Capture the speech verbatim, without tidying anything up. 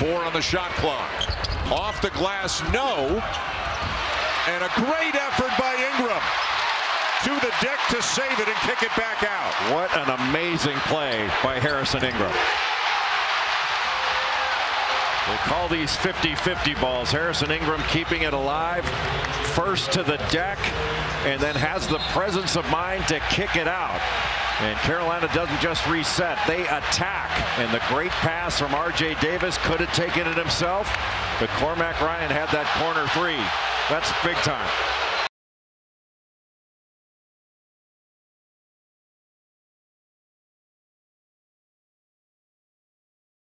Four on the shot clock. Off the glass, no. And a great effort by Ingram. To the deck to save it and kick it back out. What an amazing play by Harrison Ingram. They call these fifty fifty balls. Harrison Ingram keeping it alive. First to the deck, and then has the presence of mind to kick it out. And Carolina doesn't just reset, they attack. And the great pass from R J Davis, could have taken it himself, but Cormac Ryan had that corner three. That's big time.